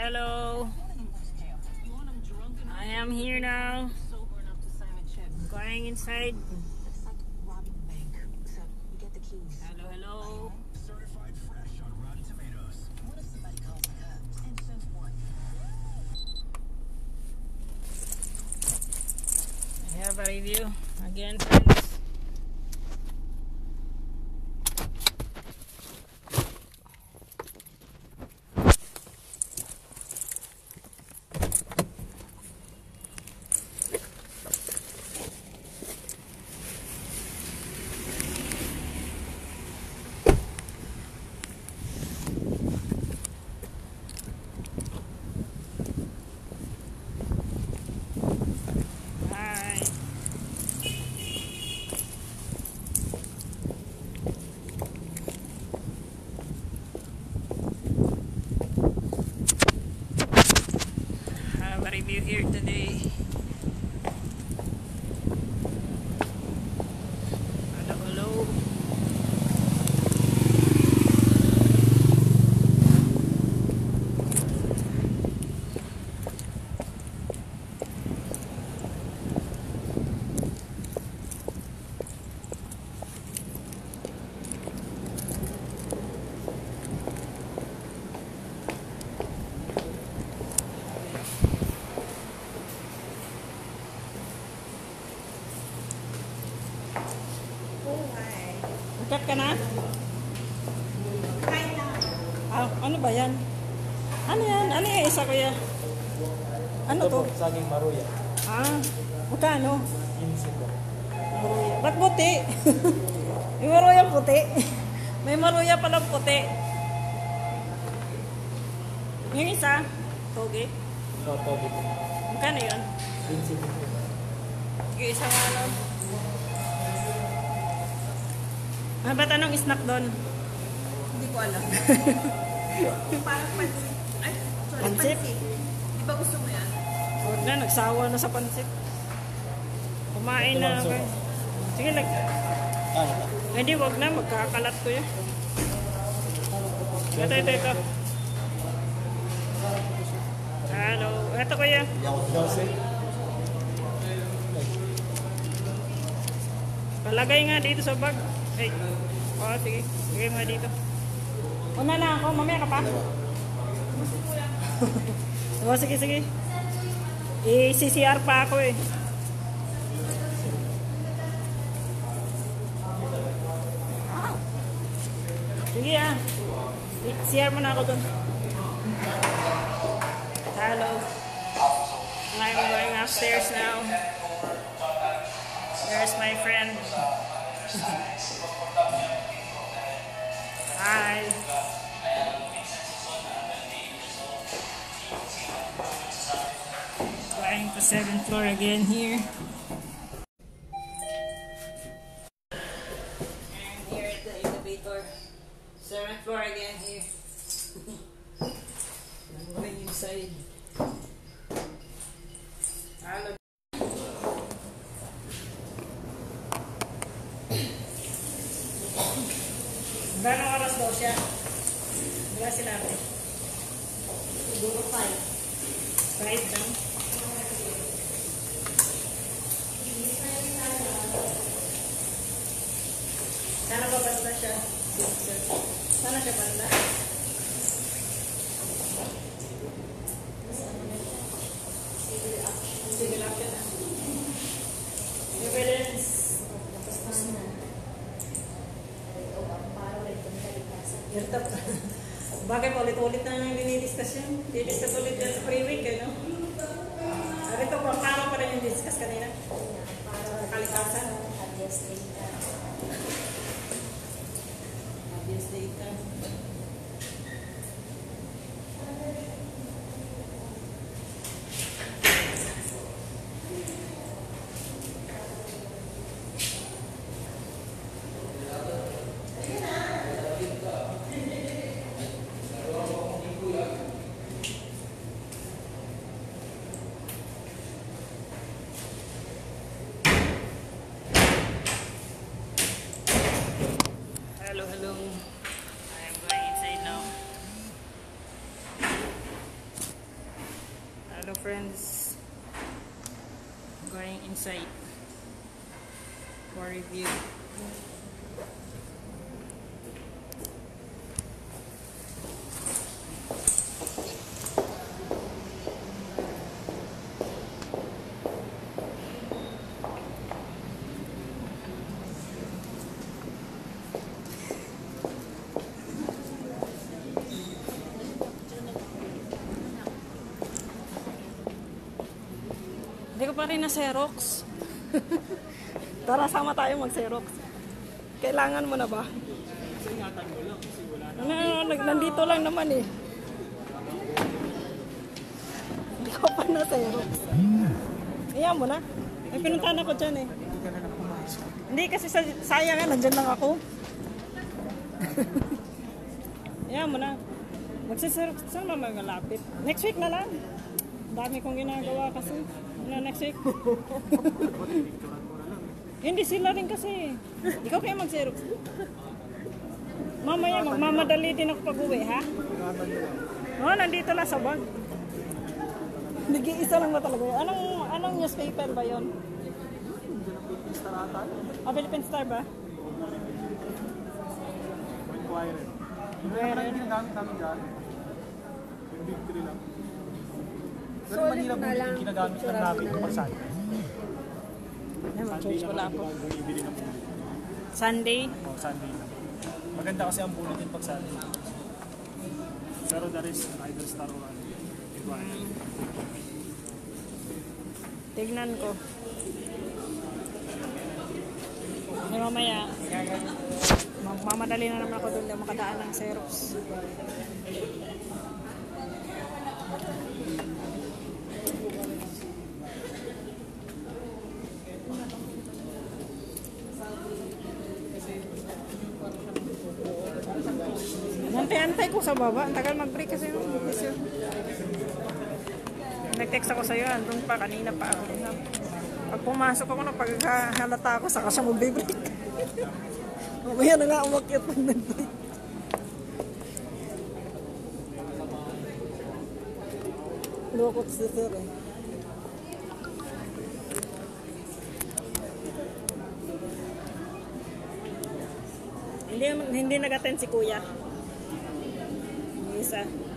Hello. I am here now. Going inside. Hello, hello. Certified fresh on Rotten Tomatoes. What if somebody calls the cops? And so what? I have a review again, friends. Review here today. Hello, hello. Ukat ka na? Ah, ano ba yan? Ano yan? Ano yung isa kuya? Ano to? Saging maruya. Ah, magkano? 15 po. Maruya. Ba't puti? May maruya puti. May maruya palang puti. Yung isa, toge. No, togi po. Magkano yun? 15 po. Sige, isang ano. Ah, ba't anong snack doon? Hindi ko alam. Parang pansit. Ay, sorry, Pansit? pansit. Di ba gusto mo yan? Huwag na, nagsawa na sa pansit. Kumain na ako. Sige, hindi, wag na, magkakalat ko yun. Ito. Hello, ito kuya. Dose. Palagay nga dito sa bag. Ay, oh, sige. Sige nga dito. Una na ako, mamaya ka pa. Oh, sige. I-CCR pa ako eh. Sige ah. CR mo na ako dun. Hello. I'm going upstairs now. There's my friend. Hi. Going to 7th floor again here. And here at the elevator. 7th floor again here. I'm going inside. Hello. Gano'ng oras daw siya? Wala sinabi. Siguro 5. 5 lang. Sana ba banda siya? Sana siya banda? Civil action na. Evidence. Bagay pa ulit-ulit na yung dinidiscuss yun. Didiscuss ulit yan sa pre-week, no? Sabi ko, paano pa rin yung discuss kanina? Kalikasan. Obvious data. Obvious data. Hello. I am going Hello friends, going inside for review. Hindi ko pa rin na Xerox. Tara, sama tayo mag-Xerox. Kailangan mo na ba? Nandito lang naman eh. Hindi ko pa na Xerox. Ayan mo na. May pinuntahan ako dyan eh. Hindi kasi sayang nga, nandyan lang ako. Ayan mo na. Magsiserox. Saan ba malapit? Next week na lang. Dami kong ginagawa kasi. Ano, next week? Hindi sila rin kasi. Ikaw kayo mag-Xerox. Mamaya, magmamadali din ako pag-uwi, ha? Oo, nandito lang sa bag. Nag-iisa lang ba talaga? Anong newspaper ba yun? Philippine Star ba? Inquirer. Inquirer. Yung ginagamit namin dyan. Yung big three lang. Pero So, Manila ulit na Bulletin lang. ginagamit lang namin yung pag-Sunday. Ay, mag-charge ko lang ako. Bumibili ng bulletin. Sunday. Oh, Sunday lang. Maganda kasi ang bulletin pag Sunday. Pero the rest, either Star or ano. Inquirer. Tignan ko. Ay, mamaya, mamadali na naman ako doon na makadaan ng Xerox. Antay-antay ko sa baba. Ang tagal mag-break kasi yung nag-text ako sa'yo. Andun pa, kanina pa ako. Pag pumasok ako, paghalata ako, saka siya mag-break. Mamaya na nga umakyat pag nag-break. Lukot si sir eh. Hindi nag-attend si kuya. Yung isa.